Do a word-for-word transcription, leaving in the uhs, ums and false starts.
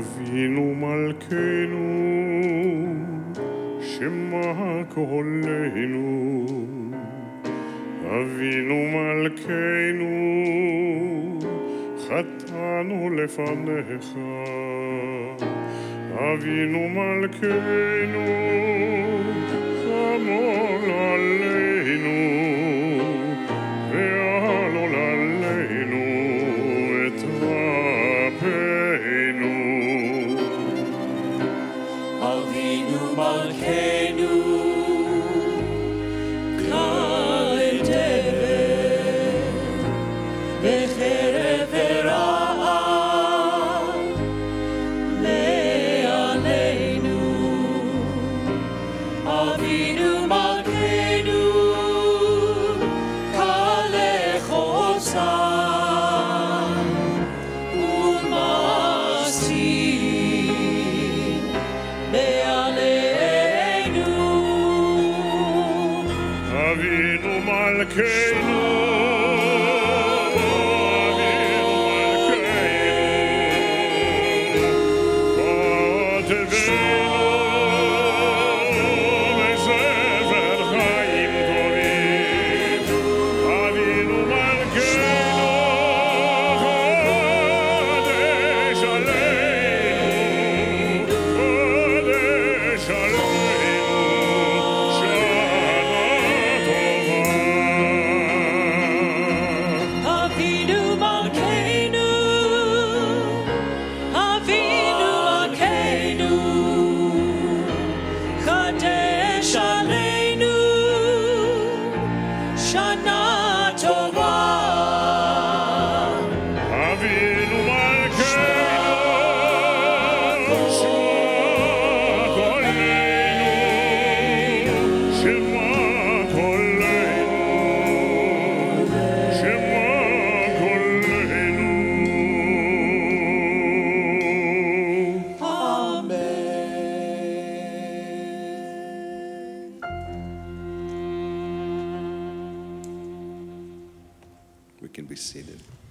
אבינו מלכנו, שמע קולנו. אבינו מלכנו, חטאנו לפניך. אבינו מלכנו, חמול עלינו, ועלול עלינו את רפאנו. אבינו מלכנו, קרא אל תבל, בחרב ורעב, מעלינו. אבינו מלכנו, קרא לחוסן, ומסיר מעלינו. אבינו מלכנו, We can be seated.